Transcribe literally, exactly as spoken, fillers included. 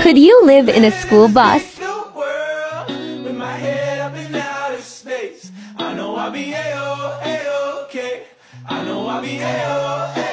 Could you live in a school bus? I know I'll be A-O, A-OK. I know I'll be A-O, A-O.